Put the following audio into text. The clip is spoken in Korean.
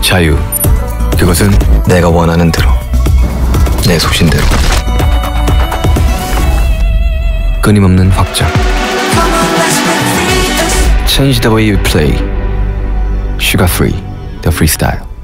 자유, 그것은 내가 원하는 대로, 내 소신대로. 끊임없는 확장. Change the way you play. Sugar Free, the freestyle.